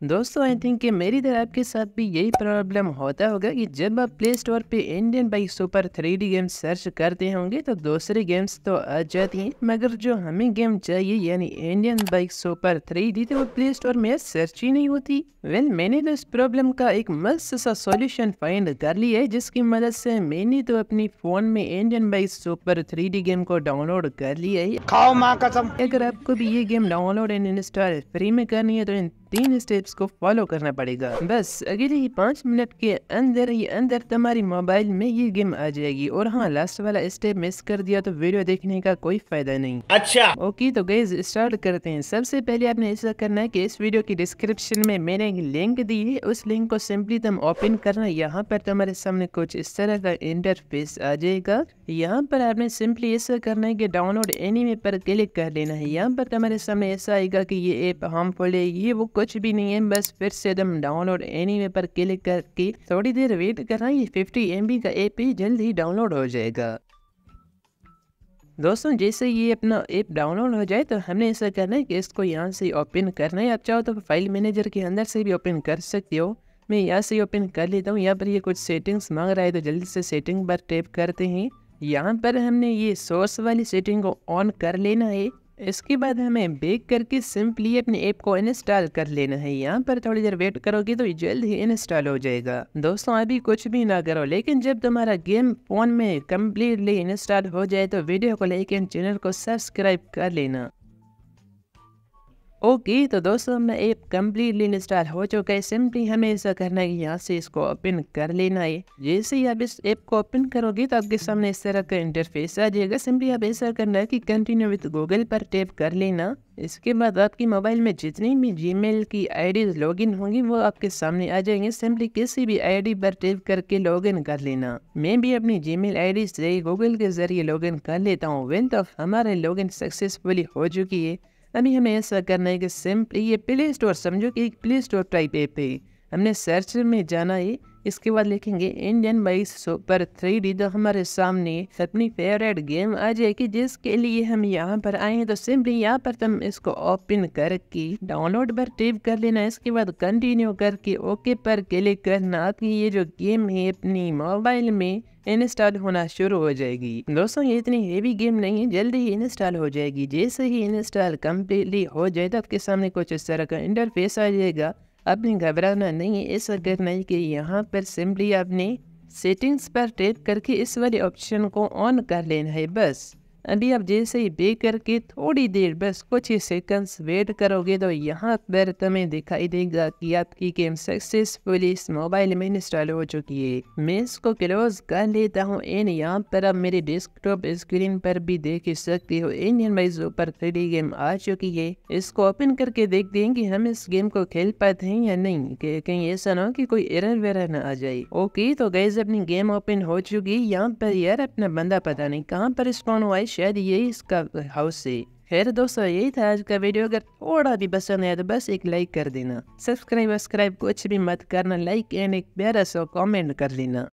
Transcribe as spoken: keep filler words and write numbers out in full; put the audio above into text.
दोस्तों I think कि मेरी तरह आपके साथ भी यही प्रॉब्लम होता होगा कि जब आप प्ले स्टोर पे Indian bike super three D game search करते होंगे तो दूसरी गेम्स तो आ जाती हैं, मगर जो हमें गेम चाहिए यानी Indian bike super three D तो वो प्ले स्टोर में सर्च ही नहीं होती। वेल मैंने तो इस प्रॉब्लम का एक मस्त सा सॉल्यूशन फाइंड कर लिया है, जिसकी मदद से मैंने तो अपनी फोन में Indian bike super three D game को डाउनलोड कर लिया है। खाओ माँ कसम। अगर आपको भी ये game download and install free में करनी है तो इन तीन स्टेप्स को फॉलो करना पड़ेगा। बस अगले ही पाँच मिनट के अंदर ही अंदर तुम्हारी मोबाइल में ये गेम आ जाएगी। और हाँ, लास्ट वाला स्टेप मिस कर दिया तो वीडियो देखने का कोई फायदा नहीं। अच्छा ओके तो गाइस स्टार्ट करते हैं। सबसे पहले आपने ऐसा करना है कि इस वीडियो की डिस्क्रिप्शन में मैंने एक लिंक दी है, उस लिंक को सिंपली तुम ओपन करना। यहाँ पर तुम्हारे सामने कुछ इस तरह का इंटरफेस आ जाएगा। यहाँ पर आपने सिंपली ऐसा करना है कि डाउनलोड एनीमे पर क्लिक कर लेना है। यहाँ पर तुम्हारे सामने ऐसा आएगा कि ये ऐप हार्मफुल है, ये वो कुछ भी नहीं है। बस फिर से तुम डाउनलोड एनीमे पर क्लिक करके थोड़ी देर वेट करना। ये फिफ्टी एम बी का ऐप ही जल्द ही डाउनलोड हो जाएगा। दोस्तों जैसे ये अपना ऐप डाउनलोड हो जाए तो हमने ऐसा करना है कि इसको यहाँ से ओपन करना है। आप चाहो तो फाइल मैनेजर के अंदर से भी ओपन कर सकते हो। मैं यहाँ से ओपन कर लेता हूँ। यहाँ पर ये कुछ सेटिंग्स मांग रहा है तो जल्दी से सेटिंग पर टैप करते हैं। यहाँ पर हमने ये सोर्स वाली सेटिंग को ऑन कर लेना है। इसके बाद हमें बैक करके सिंपली अपने ऐप को इंस्टॉल कर लेना है। यहाँ पर थोड़ी देर वेट करोगे तो जल्द ही इंस्टॉल हो जाएगा। दोस्तों अभी कुछ भी ना करो, लेकिन जब तुम्हारा गेम फोन में कम्प्लीटली इंस्टॉल हो जाए तो वीडियो को लाइक एंड चैनल को सब्सक्राइब कर लेना। ओके okay, तो दोस्तों मैं ऐप कम्प्लीटली इंस्टॉल हो चुका है। सिंपली हमें ऐसा करना है कि यहाँ से इसको ओपन कर लेना है। जैसे ही आप इस ऐप को ओपन करोगे तो आपके सामने इस तरह का इंटरफेस आ जाएगा। सिंपली आप ऐसा करना है कि कंटिन्यू विद गूगल पर टैप कर लेना। इसके बाद आपकी मोबाइल में जितनी भी जीमेल की आईडीज लॉगिन होंगी वो आपके सामने आ जाएंगे। सिंपली किसी भी आईडी पर टैप करके लॉगिन कर लेना। मैं भी अपनी जीमेल आईडी से गूगल के जरिए लॉगिन कर लेता हूँ। वेल तो हमारे लॉगिन सक्सेसफुली हो चुकी है। अभी हमें ऐसा करना है कि सिंपली ये प्ले स्टोर समझो कि एक प्ले स्टोर टाइप ऐप है। हमने सर्च में जाना है। इसके बाद लिखेंगे Indian bike super three D तो हमारे सामने अपनी फेवरेट गेम आ जाएगी, जिसके लिए हम यहाँ पर आए हैं। तो सिंपली यहाँ पर तुम इसको ओपन करके डाउनलोड पर टैप कर लेना। इसके बाद कंटिन्यू करके ओके पर क्लिक करना। आपकी ये जो गेम है अपनी मोबाइल में इंस्टॉल होना शुरू हो जाएगी। दोस्तों ये इतनी हेवी गेम नहीं है, जल्दी ही इंस्टॉल हो जाएगी। जैसे ही इंस्टॉल कम्प्लीटली हो जाए तो आपके सामने कुछ इस तरह का इंटरफेस आ जाएगा। आपने घबराना नहीं है, ऐसा करना है कि यहाँ पर सिंपली आपने सेटिंग्स पर टैप करके इस वाले ऑप्शन को ऑन कर लेना है। बस अभी आप जैसे ही बे करके थोड़ी देर बस कुछ ही सेकंड्स वेट करोगे तो यहाँ पर तुम्हें दिखाई देगा कि आपकी गेम सक्सेसफुली इस मोबाइल में इंस्टॉल हो चुकी है। मैं इसको क्लोज कर लेता हूँ एंड यहाँ पर आप मेरे डेस्कटॉप स्क्रीन पर भी देख सकते हो Indian bike super three D game आ चुकी है। इसको ओपन करके देखते हैं कि हम इस गेम को खेल पाते हैं या नहीं, कि कहीं ऐसा ना हो कि कोई एरर वेरर ना आ जाए। ओके तो गाइस अपनी गेम ओपन हो चुकी है। यहाँ पर यार अपना बंदा पता नहीं कहाँ पर स्पॉन हुआ है, शायद यही इसका हाउस है। खैर दोस्तों यही था आज का वीडियो। अगर थोड़ा भी पसंद आया तो बस एक लाइक कर देना। सब्सक्राइब वब्सक्राइब कुछ भी मत करना, लाइक एंड एक प्यारा सा कमेंट कर लेना।